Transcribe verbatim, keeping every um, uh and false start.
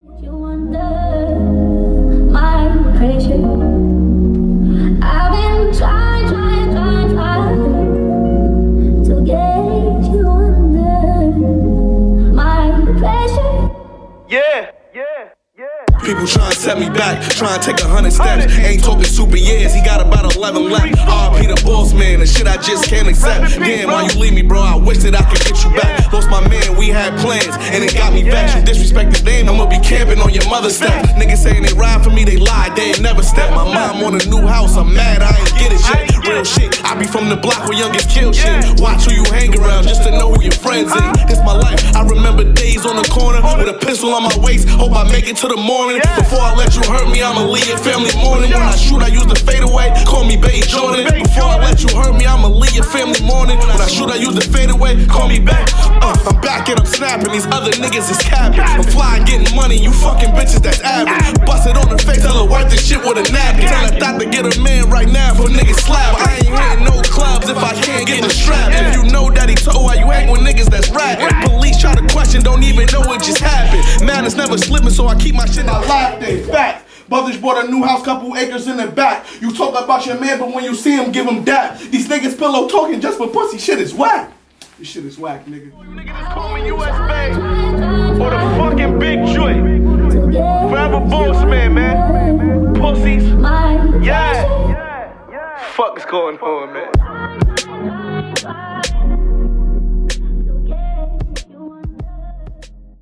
You wonder my pressure. I've been trying, trying, trying, trying to get you under my pressure. Yeah, yeah. People trying to set me back, trying to take a hundred steps. Ain't talking super years, he got about eleven left. R P the boss man, the shit I just can't accept. Damn, why you leave me, bro? I wish that I could get you back. Lost my man, we had plans, and it got me vexed. You disrespect his name, I'ma be camping on your mother's step. Niggas saying they ride for me, they lie, they ain't never step. My mom on a new house, I'm mad, I ain't get it yet. Real shit, I be from the block where youngest kill shit. Watch who you hang around, just to know who your friends is. This my life, I remember days on the corner with a pistol on my waist. Hope I make it to the morning. Before I let you hurt me, I'ma leave your family mourning. When I shoot, I use the fadeaway. Call me Bay Jordan. Before I let you hurt me, I'ma leave your family mourning. When I shoot, I use the fadeaway. Call me back. Uh, I'm back and I'm snapping. These other niggas is capping. I'm flying, getting money. You fucking bitches that's average. Bust it on her face, tell her wipe this shit with a napkin. Tell her thought to get a man right now for niggas slap. I ain't hitting no clubs if I can't get the strap. If you know that he told why you hang with niggas that's rapping. Police try to question, don't even know what just happened. Man, it's never slipping, so I keep my shit in my life. Fact. Brothers bought a new house, couple acres in the back. You talk about your man, but when you see him, give him dap. These niggas pillow talking just for pussy. Shit is whack. This shit is whack, nigga. You niggas just call me U S Bay or the fucking big joint. Forever boss man, man. Pussies. Yeah. Fuck is going on, man.